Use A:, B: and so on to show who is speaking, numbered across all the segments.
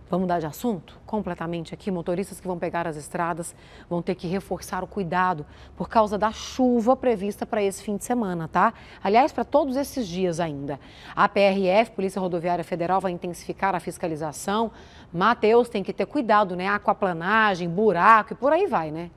A: Vamos mudar de assunto completamente aqui. Motoristas que vão pegar as estradas vão ter que reforçar o cuidado por causa da chuva prevista para esse fim de semana, tá? Aliás, para todos esses dias ainda. A PRF, Polícia Rodoviária Federal, vai intensificar a fiscalização. Matheus, tem que ter cuidado, né? Aquaplanagem, buraco e por aí vai, né?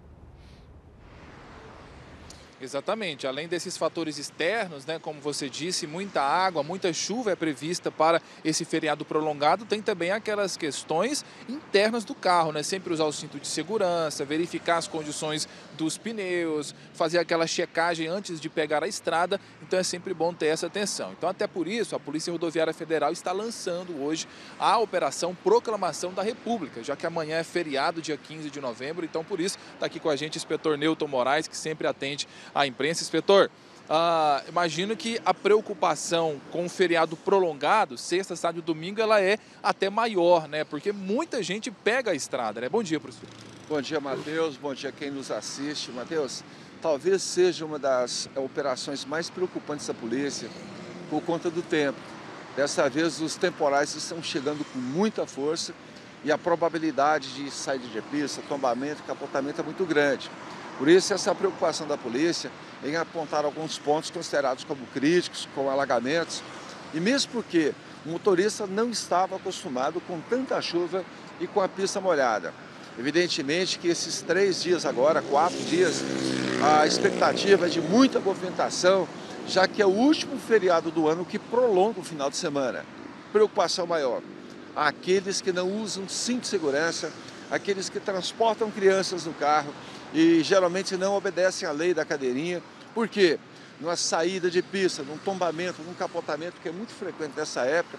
B: Exatamente, além desses fatores externos, né, como você disse, muita água, muita chuva é prevista para esse feriado prolongado, tem também aquelas questões internas do carro, né, sempre usar o cinto de segurança, verificar as condições dos pneus, fazer aquela checagem antes de pegar a estrada, então é sempre bom ter essa atenção. Então até por isso a Polícia Rodoviária Federal está lançando hoje a Operação Proclamação da República, já que amanhã é feriado, dia 15 de novembro, então por isso está aqui com a gente o inspetor Newton Moraes, que sempre atende a imprensa. Inspetor, imagino que a preocupação com o feriado prolongado, sexta, sábado e domingo, ela é até maior, né? Porque muita gente pega a estrada, né? Bom dia para o senhor.
C: Bom dia, Matheus. Bom dia quem nos assiste. Matheus, talvez seja uma das operações mais preocupantes da polícia por conta do tempo. Dessa vez os temporais estão chegando com muita força e a probabilidade de saída de pista, tombamento, capotamento é muito grande. Por isso, essa preocupação da polícia em apontar alguns pontos considerados como críticos, como alagamentos, e mesmo porque o motorista não estava acostumado com tanta chuva e com a pista molhada. Evidentemente que esses 3 dias agora, 4 dias, a expectativa é de muita movimentação, já que é o último feriado do ano que prolonga o final de semana. Preocupação maior: aqueles que não usam cinto de segurança, aqueles que transportam crianças no carro e geralmente não obedecem à lei da cadeirinha. Por quê? Numa saída de pista, num tombamento, num capotamento, que é muito frequente nessa época,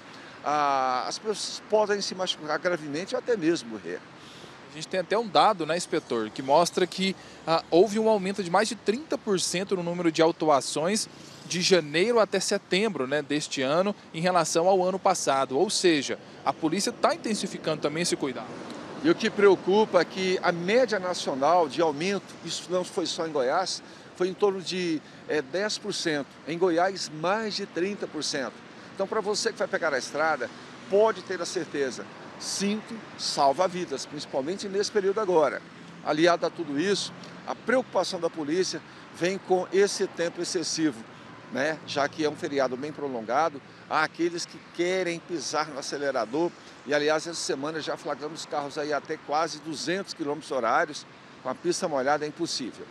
C: as pessoas podem se machucar gravemente ou até mesmo morrer.
B: A gente tem até um dado, né, inspetor, que mostra que houve um aumento de mais de 30% no número de autuações de janeiro até setembro, né, deste ano em relação ao ano passado. Ou seja, a polícia está intensificando também esse cuidado.
C: E o que preocupa é que a média nacional de aumento, isso não foi só em Goiás, foi em torno de 10%. Em Goiás, mais de 30%. Então, para você que vai pegar a estrada, pode ter a certeza, cinto salva vidas, principalmente nesse período agora. Aliado a tudo isso, a preocupação da polícia vem com esse tempo excessivo, né? Já que é um feriado bem prolongado, há aqueles que querem pisar no acelerador. E, aliás, essa semana já flagramos carros aí até quase 200 km/h, com a pista molhada é impossível.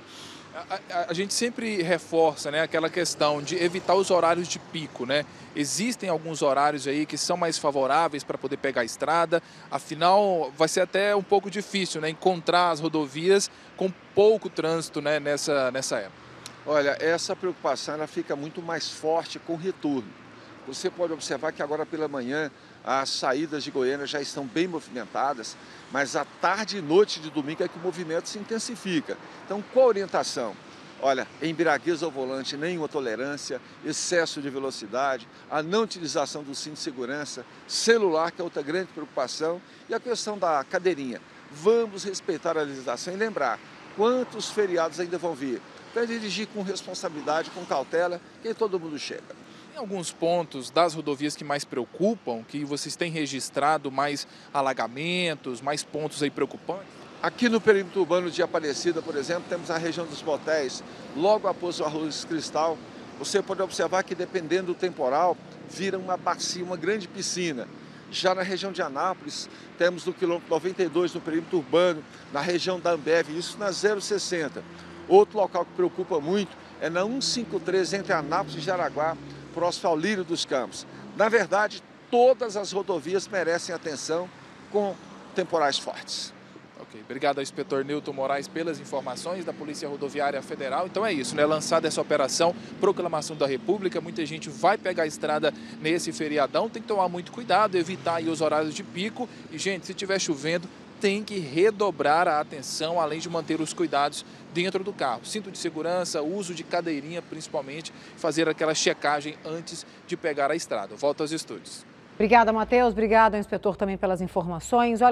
B: A gente sempre reforça, né, aquela questão de evitar os horários de pico, né? Existem alguns horários aí que são mais favoráveis para poder pegar a estrada, afinal vai ser até um pouco difícil, né, encontrar as rodovias com pouco trânsito, né, nessa época.
C: Olha, essa preocupação ela fica muito mais forte com o retorno. Você pode observar que agora pela manhã as saídas de Goiânia já estão bem movimentadas, mas à tarde e noite de domingo é que o movimento se intensifica. Então, qual a orientação? Olha, embriaguez ao volante, nenhuma tolerância, excesso de velocidade, a não utilização do cinto de segurança, celular, que é outra grande preocupação, e a questão da cadeirinha. Vamos respeitar a legislação e lembrar quantos feriados ainda vão vir. Para dirigir com responsabilidade, com cautela, que aí todo mundo chega.
B: Tem alguns pontos das rodovias que mais preocupam, que vocês têm registrado mais alagamentos, mais pontos aí preocupantes?
C: Aqui no perímetro urbano de Aparecida, por exemplo, temos a região dos motéis, logo após o Arroz Cristal. Você pode observar que, dependendo do temporal, vira uma bacia, uma grande piscina. Já na região de Anápolis, temos no quilômetro 92, no perímetro urbano, na região da Ambev, isso na 060. Outro local que preocupa muito é na 153, entre Anápolis e Jaraguá, próximo ao Lírio dos Campos. Na verdade, todas as rodovias merecem atenção com temporais fortes.
B: Ok, obrigado ao inspetor Newton Moraes pelas informações da Polícia Rodoviária Federal. Então é isso, né? Lançada essa operação Proclamação da República, muita gente vai pegar a estrada nesse feriadão, tem que tomar muito cuidado, evitar aí os horários de pico. E, gente, se estiver chovendo, tem que redobrar a atenção, além de manter os cuidados dentro do carro. Cinto de segurança, uso de cadeirinha, principalmente, fazer aquela checagem antes de pegar a estrada. Volto aos estúdios.
A: Obrigada, Matheus. Obrigada ao inspetor também pelas informações.